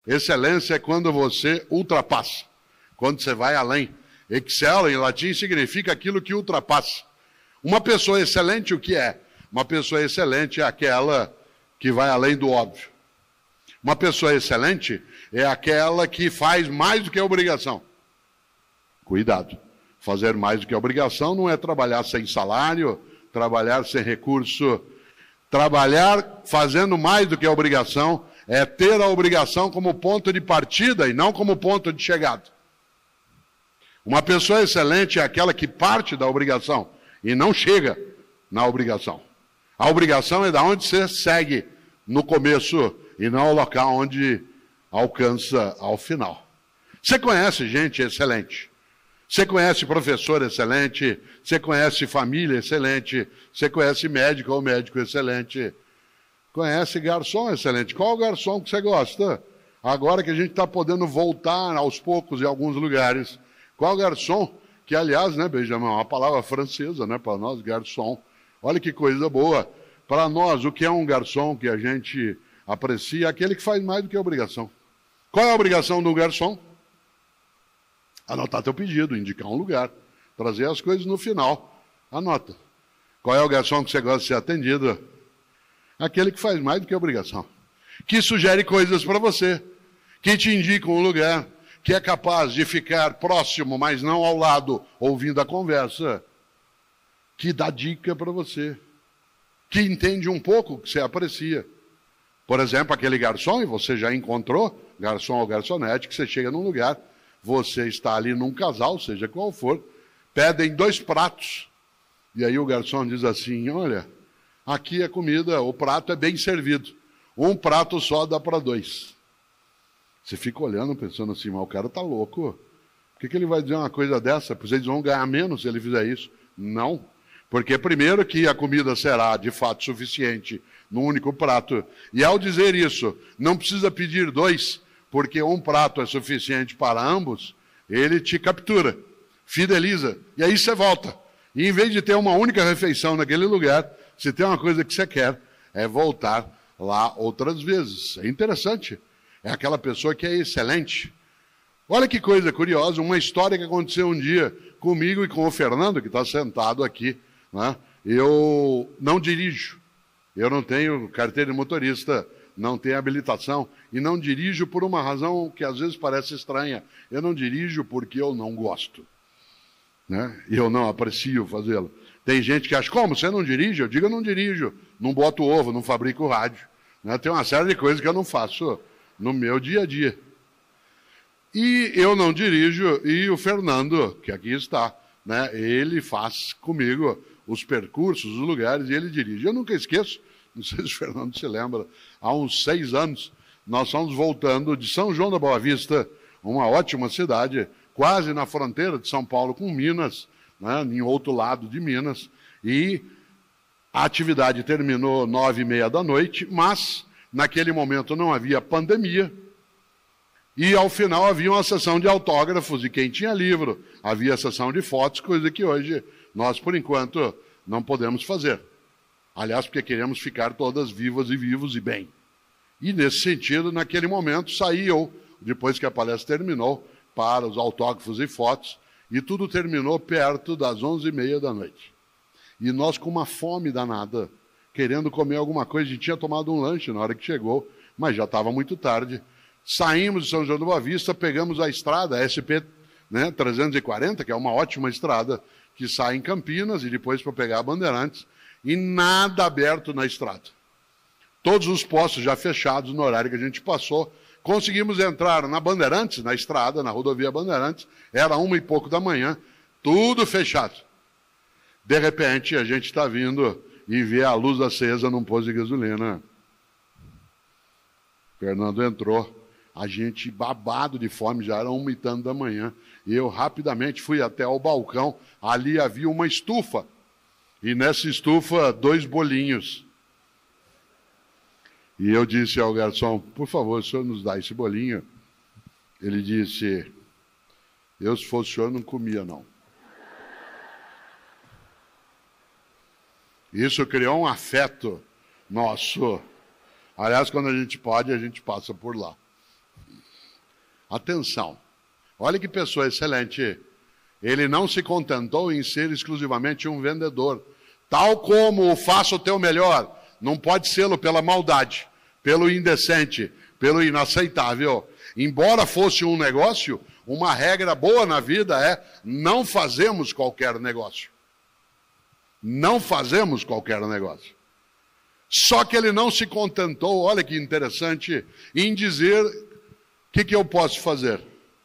Excelência é quando você ultrapassa, quando você vai além. Excel, em latim, significa aquilo que ultrapassa. Uma pessoa excelente, o que é? Uma pessoa excelente é aquela que vai além do óbvio. Uma pessoa excelente é aquela que faz mais do que a obrigação. Cuidado. Fazer mais do que a obrigação não é trabalhar sem salário, trabalhar sem recurso. Trabalhar fazendo mais do que a obrigação é ter a obrigação como ponto de partida e não como ponto de chegada. Uma pessoa excelente é aquela que parte da obrigação e não chega na obrigação. A obrigação é da onde você segue no começo e não ao local onde alcança ao final. Você conhece gente excelente. Você conhece professor excelente. Você conhece família excelente. Você conhece médico ou médico excelente. Conhece garçom excelente. Qual garçom que você gosta? Agora que a gente está podendo voltar aos poucos em alguns lugares. Qual garçom? Que, aliás, né, Benjamin, é uma palavra francesa, né, para nós, garçom. Olha que coisa boa. Para nós, o que é um garçom que a gente aprecia? Aquele que faz mais do que a obrigação. Qual é a obrigação do garçom? Anotar teu pedido, indicar um lugar, trazer as coisas no final. Anota. Qual é o garçom que você gosta de ser atendido? Aquele que faz mais do que a obrigação. Que sugere coisas para você. Que te indica um lugar. Que é capaz de ficar próximo, mas não ao lado, ouvindo a conversa. Que dá dica para você. Que entende um pouco o que você aprecia. Por exemplo, aquele garçom, e você já encontrou, garçom ou garçonete, que você chega num lugar, você está ali num casal, seja qual for, pedem 2 pratos. E aí o garçom diz assim, olha, aqui a comida, o prato é bem servido. Um prato só dá para 2. Você fica olhando, pensando assim, mas o cara está louco. Por que ele vai dizer uma coisa dessa? Vocês vão ganhar menos se ele fizer isso? Não. Porque primeiro que a comida será de fato suficiente num único prato. E ao dizer isso, não precisa pedir 2, porque um prato é suficiente para ambos, ele te captura, fideliza, e aí você volta. E em vez de ter uma única refeição naquele lugar, se tem uma coisa que você quer, é voltar lá outras vezes. É interessante. É aquela pessoa que é excelente. Olha que coisa curiosa, uma história que aconteceu um dia comigo e com o Fernando, que está sentado aqui. Né? Eu não dirijo, eu não tenho carteira de motorista, não tenho habilitação e não dirijo por uma razão que às vezes parece estranha. Eu não dirijo porque eu não gosto, né? E eu não aprecio fazê-lo. Tem gente que acha, como, você não dirige? Eu digo, eu não dirijo, não boto ovo, não fabrico rádio. Né? Tem uma série de coisas que eu não faço no meu dia a dia. E eu não dirijo, e o Fernando, que aqui está, né? Ele faz comigo os percursos, os lugares, e ele dirige. Eu nunca esqueço, não sei se o Fernando se lembra, há uns 6 anos, nós fomos voltando de São João da Boa Vista, uma ótima cidade, quase na fronteira de São Paulo com Minas, né, em outro lado de Minas, e a atividade terminou 9h30 da noite, mas naquele momento não havia pandemia, e ao final havia uma sessão de autógrafos, e quem tinha livro, havia a sessão de fotos, coisa que hoje nós, por enquanto, não podemos fazer. Aliás, porque queremos ficar todas vivas e vivos e bem. E nesse sentido, naquele momento, saí eu, depois que a palestra terminou, para os autógrafos e fotos, e tudo terminou perto das 11h30 da noite. E nós com uma fome danada, querendo comer alguma coisa, a gente tinha tomado um lanche na hora que chegou, mas já estava muito tarde. Saímos de São João da Boa Vista, pegamos a estrada, a SP 340, que é uma ótima estrada, que sai em Campinas e depois para pegar a Bandeirantes, e nada aberto na estrada. Todos os postos já fechados no horário que a gente passou. Conseguimos entrar na Bandeirantes, na estrada, na rodovia Bandeirantes, era 1h e pouco da manhã, tudo fechado. De repente, a gente está vindo e vê a luz acesa num posto de gasolina. Fernando entrou, a gente babado de fome, já era 1h e tanto da manhã. E eu rapidamente fui até o balcão, ali havia uma estufa. E nessa estufa, 2 bolinhos. E eu disse ao garçom, por favor, o senhor nos dá esse bolinho? Ele disse, eu se fosse o senhor não comia não. Isso criou um afeto nosso. Aliás, quando a gente pode, a gente passa por lá. Atenção, olha que pessoa excelente. Ele não se contentou em ser exclusivamente um vendedor. Tal como o faça o teu melhor, não pode sê-lo pela maldade, pelo indecente, pelo inaceitável. Embora fosse um negócio, uma regra boa na vida é não fazemos qualquer negócio. Não fazemos qualquer negócio. Só que ele não se contentou, olha que interessante, em dizer o que eu posso fazer.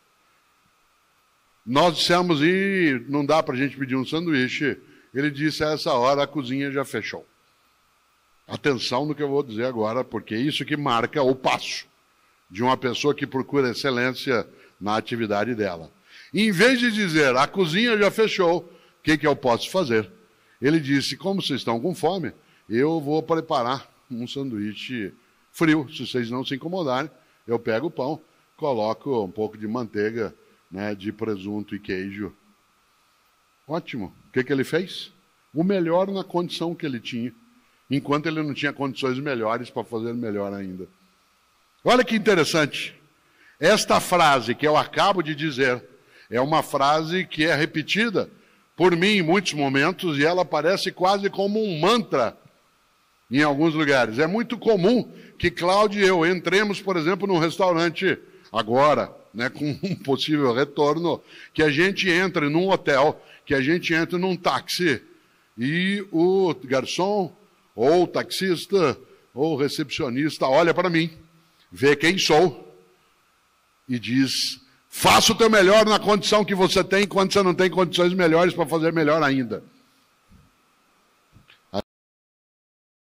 Nós dissemos, e não dá para a gente pedir um sanduíche. Ele disse, a essa hora a cozinha já fechou. Atenção no que eu vou dizer agora, porque é isso que marca o passo de uma pessoa que procura excelência na atividade dela. E em vez de dizer, a cozinha já fechou, o que eu posso fazer? Ele disse, como vocês estão com fome, eu vou preparar um sanduíche frio, se vocês não se incomodarem. Eu pego o pão, coloco um pouco de manteiga, né, de presunto e queijo. Ótimo. O que ele fez? O melhor na condição que ele tinha, enquanto ele não tinha condições melhores para fazer melhor ainda. Olha que interessante. Esta frase que eu acabo de dizer é uma frase que é repetida por mim em muitos momentos e ela parece quase como um mantra em alguns lugares. É muito comum que Cláudio e eu entremos, por exemplo, num restaurante agora, né, com um possível retorno, que a gente entre num hotel, que a gente entre num táxi e o garçom ou o taxista ou o recepcionista olha para mim, vê quem sou e diz, faça o teu melhor na condição que você tem, quando você não tem condições melhores para fazer melhor ainda.